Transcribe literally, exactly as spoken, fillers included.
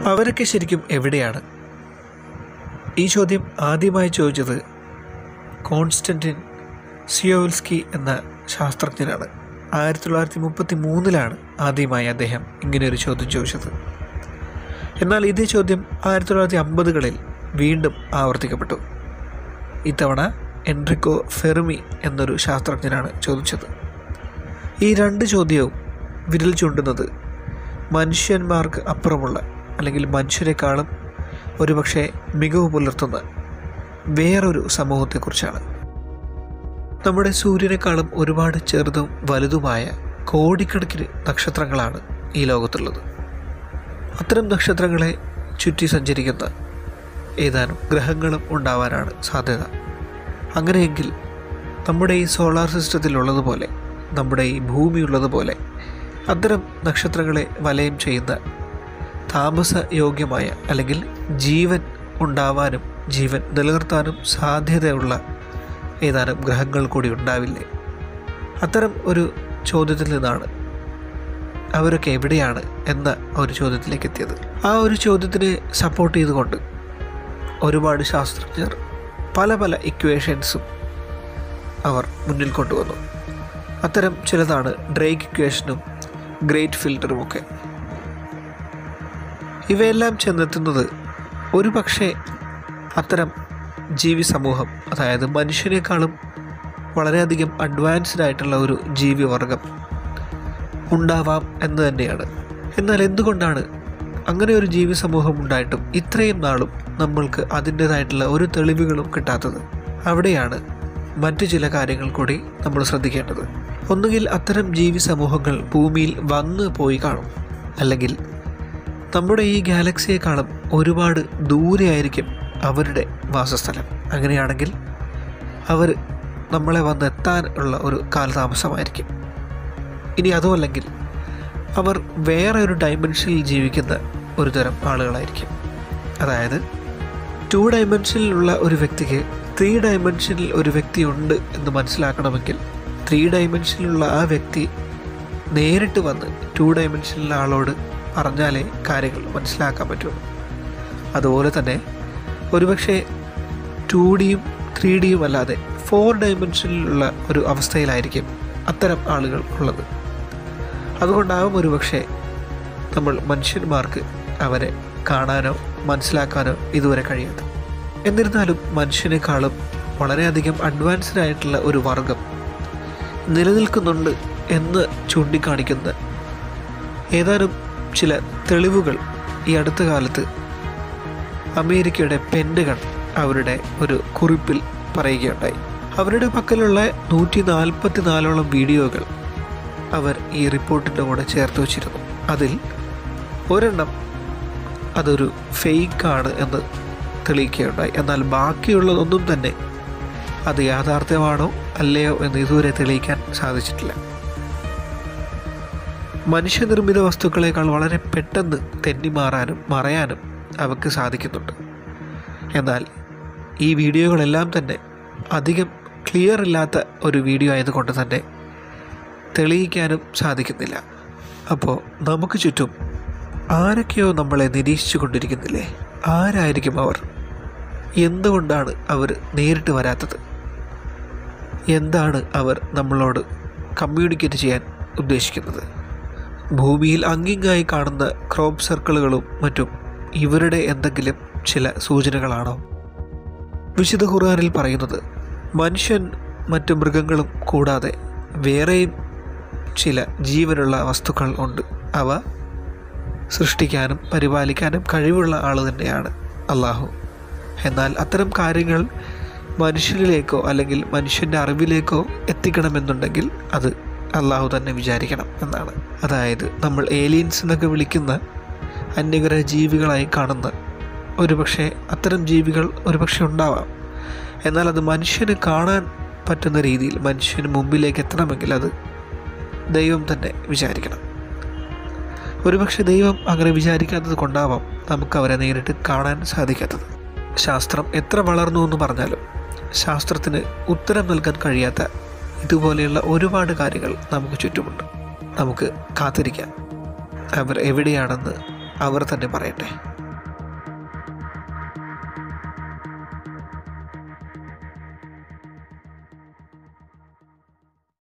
അവരൊക്കെ ശരിക്കും എവിടെയാണ്? ഈ ചോദ്യം ആദ്യമായി ചോദിച്ചത് കോൺസ്റ്റന്റിൻ സിയോവൽസ്കി എന്ന ശാസ്ത്രജ്ഞനാണ്. ആയിരത്തി തൊള്ളായിരത്തി മുപ്പത്തി മൂന്നിലാണ് ആദ്യമായി അദ്ദേഹം ഇങ്ങനെയൊരു ചോദ്യം ചോദിച്ചത്. എന്നാൽ ഇതേ ചോദ്യം ആയിരത്തി തൊള്ളായിരത്തി അമ്പതുകളിൽ വീണ്ടും ആവർത്തിക്കപ്പെട്ടു. ഇത്തവണ എൻറിക്കോ ഫെർമി എന്നൊരു ശാസ്ത്രജ്ഞനാണ് ചോദിച്ചത്. ഈ രണ്ട് ചോദ്യവും വിരൽ ചൂണ്ടുന്നത് മനുഷ്യന്മാർക്ക് അപ്പുറമുള്ള അല്ലെങ്കിൽ മനുഷ്യരെക്കാളും ഒരുപക്ഷെ മികവ് പുലർത്തുന്ന വേറൊരു സമൂഹത്തെക്കുറിച്ചാണ്. നമ്മുടെ സൂര്യനേക്കാളും ഒരുപാട് ചെറുതും വലുതുമായ കോടിക്കണക്കിന് നക്ഷത്രങ്ങളാണ് ഈ ലോകത്തുള്ളത്. അത്തരം നക്ഷത്രങ്ങളെ ചുറ്റി സഞ്ചരിക്കുന്ന ഏതാനും ഗ്രഹങ്ങളും ഉണ്ടാവാനാണ് സാധ്യത. അങ്ങനെയെങ്കിൽ നമ്മുടെ ഈ സോളാർ സിസ്റ്റത്തിലുള്ളതുപോലെ, നമ്മുടെ ഈ ഭൂമിയുള്ളതുപോലെ അത്തരം നക്ഷത്രങ്ങളെ വലയം ചെയ്യുന്ന താമസയോഗ്യമായ അല്ലെങ്കിൽ ജീവൻ ഉണ്ടാവാനും ജീവൻ നിലനിർത്താനും സാധ്യതയുള്ള ഏതാനും ഗ്രഹങ്ങൾ കൂടി ഉണ്ടാവില്ലേ? അത്തരം ഒരു ചോദ്യത്തിൽ നിന്നാണ് അവരൊക്കെ എവിടെയാണ് എന്ന ഒരു ചോദ്യത്തിലേക്ക് എത്തിയത്. ആ ഒരു ചോദ്യത്തിനെ സപ്പോർട്ട് ചെയ്തുകൊണ്ട് ഒരുപാട് ശാസ്ത്രജ്ഞർ പല പല ഇക്വേഷൻസും അവർ മുന്നിൽ കൊണ്ടുവന്നു. അത്തരം ചിലതാണ് ഡ്രേക്ക് ഇക്വേഷനും ഗ്രേറ്റ് ഫിൽറ്ററുമൊക്കെ. ഇവയെല്ലാം ചെന്നെത്തുന്നത് ഒരു പക്ഷേ അത്തരം ജീവി സമൂഹം, അതായത് മനുഷ്യനേക്കാളും വളരെയധികം അഡ്വാൻസ്ഡ് ആയിട്ടുള്ള ഒരു ജീവിവർഗം ഉണ്ടാവാം എന്ന് തന്നെയാണ്. എന്നാൽ എന്തുകൊണ്ടാണ് അങ്ങനെ ഒരു ജീവി സമൂഹം ഉണ്ടായിട്ടും ഇത്രയും നാളും നമ്മൾക്ക് അതിൻ്റേതായിട്ടുള്ള ഒരു തെളിവുകളും കിട്ടാത്തത്? അവിടെയാണ് മറ്റു ചില കാര്യങ്ങൾ കൂടി നമ്മൾ ശ്രദ്ധിക്കേണ്ടത്. ഒന്നുകിൽ അത്തരം ജീവി സമൂഹങ്ങൾ ഭൂമിയിൽ വന്ന് പോയി കാണും, അല്ലെങ്കിൽ നമ്മുടെ ഈ ഗാലക്സിയെക്കാളും ഒരുപാട് ദൂരെയായിരിക്കും അവരുടെ വാസസ്ഥലം. അങ്ങനെയാണെങ്കിൽ അവർ നമ്മളെ വന്നെത്താൻ ഉള്ള ഒരു കാലതാമസമായിരിക്കും. ഇനി അതുമല്ലെങ്കിൽ അവർ വേറെ ഒരു ഡൈമെൻഷനിൽ ജീവിക്കുന്ന ഒരു തരം ആളുകളായിരിക്കും. അതായത് ടു ഡൈമെൻഷനിലുള്ള ഒരു വ്യക്തിക്ക് ത്രീ ഡൈമെൻഷനിൽ ഒരു വ്യക്തി ഉണ്ട് എന്ന് മനസ്സിലാക്കണമെങ്കിൽ ത്രീ ഡൈമെൻഷനിലുള്ള ആ വ്യക്തി നേരിട്ട് വന്ന് ടു ഡൈമെൻഷനിലുള്ള ആളോട് പറഞ്ഞാലേ കാര്യങ്ങൾ മനസ്സിലാക്കാൻ പറ്റുള്ളൂ. അതുപോലെ തന്നെ ഒരുപക്ഷെ ടു ഡിയും ത്രീ ഡിയും അല്ലാതെ ഫോർ ഡൈമെൻഷനിലുള്ള ഒരു അവസ്ഥയിലായിരിക്കും അത്തരം ആളുകൾ ഉള്ളത്. അതുകൊണ്ടാവും ഒരുപക്ഷെ നമ്മൾ മനുഷ്യന്മാർക്ക് അവരെ കാണാനോ മനസ്സിലാക്കാനോ ഇതുവരെ കഴിയാത്തത്. എന്നിരുന്നാലും മനുഷ്യനേക്കാളും വളരെയധികം അഡ്വാൻസ്ഡ് ആയിട്ടുള്ള ഒരു വർഗം നിലനിൽക്കുന്നുണ്ട് എന്ന് ചൂണ്ടിക്കാണിക്കുന്ന ഏതാനും ചില തെളിവുകൾ ഈ അടുത്ത കാലത്ത് അമേരിക്കയുടെ പെൻറ്റഗൺ അവരുടെ ഒരു കുറിപ്പിൽ പറയുകയുണ്ടായി. അവരുടെ പക്കലുള്ള നൂറ്റി നാൽപ്പത്തി നാലോളം വീഡിയോകൾ അവർ ഈ റിപ്പോർട്ടിൻ്റെ കൂടെ ചേർത്ത് വച്ചിരുന്നു. അതിൽ ഒരെണ്ണം അതൊരു ഫേക്കാണ് എന്ന് തെളിയിക്കുകയുണ്ടായി. എന്നാൽ ബാക്കിയുള്ളതൊന്നും തന്നെ അത് യാഥാർത്ഥ്യമാണോ അല്ലയോ എന്ന് ഇതുവരെ തെളിയിക്കാൻ സാധിച്ചിട്ടില്ല. മനുഷ്യനിർമ്മിത വസ്തുക്കളേക്കാൾ വളരെ പെട്ടെന്ന് തെന്നിമാറാനും മറയാനും അവർക്ക് സാധിക്കുന്നുണ്ട്. എന്നാൽ ഈ വീഡിയോകളെല്ലാം തന്നെ അധികം ക്ലിയർ ഇല്ലാത്ത ഒരു വീഡിയോ ആയതുകൊണ്ട് തന്നെ തെളിയിക്കാനും സാധിക്കുന്നില്ല. അപ്പോൾ നമുക്ക് ചുറ്റും ആരൊക്കെയോ നമ്മളെ നിരീക്ഷിച്ചു കൊണ്ടിരിക്കുന്നില്ലേ? ആരായിരിക്കും അവർ? എന്തുകൊണ്ടാണ് അവർ നേരിട്ട് വരാത്തത്? എന്താണ് അവർ നമ്മളോട് കമ്മ്യൂണിക്കേറ്റ് ചെയ്യാൻ ഉദ്ദേശിക്കുന്നത്? ഭൂമിയിൽ അങ്ങിങ്ങായി കാണുന്ന ക്രോപ്പ് സർക്കിളുകളും മറ്റും ഇവരുടെ എന്തെങ്കിലും ചില സൂചനകളാണോ? വിശുദ്ധ ഖുർആനിൽ പറയുന്നത് മനുഷ്യൻ മറ്റു മൃഗങ്ങളും കൂടാതെ വേറെയും ചില ജീവനുള്ള വസ്തുക്കൾ ഉണ്ട്. അവ സൃഷ്ടിക്കാനും പരിപാലിക്കാനും കഴിവുള്ള ആൾ തന്നെയാണ് അള്ളാഹു. എന്നാൽ അത്തരം കാര്യങ്ങൾ മനുഷ്യരിലേക്കോ അല്ലെങ്കിൽ മനുഷ്യൻ്റെ അറിവിലേക്കോ എത്തിക്കണമെന്നുണ്ടെങ്കിൽ അത് അള്ളാഹു തന്നെ വിചാരിക്കണം എന്നാണ്. അതായത് നമ്മൾ ഏലിയൻസ് എന്നൊക്കെ വിളിക്കുന്ന അന്യഗ്രഹ ജീവികളായി കാണുന്ന ഒരുപക്ഷെ അത്തരം ജീവികൾ ഒരുപക്ഷെ ഉണ്ടാവാം. എന്നാൽ അത് മനുഷ്യന് കാണാൻ പറ്റുന്ന രീതിയിൽ മനുഷ്യന് മുമ്പിലേക്ക് എത്തണമെങ്കിൽ അത് ദൈവം തന്നെ വിചാരിക്കണം. ഒരുപക്ഷെ ദൈവം അങ്ങനെ വിചാരിക്കാത്തത് കൊണ്ടാവാം നമുക്ക് അവരെ നേരിട്ട് കാണാൻ സാധിക്കാത്തത്. ശാസ്ത്രം എത്ര വളർന്നു എന്ന് പറഞ്ഞാലും ശാസ്ത്രത്തിന് ഉത്തരം നൽകാൻ കഴിയാത്ത ഇതുപോലെയുള്ള ഒരുപാട് കാര്യങ്ങൾ നമുക്ക് ചുറ്റുമുണ്ട്. നമുക്ക് കാത്തിരിക്കാം. അവർ എവിടെയാണെന്ന് അവർ തന്നെ പറയട്ടെ.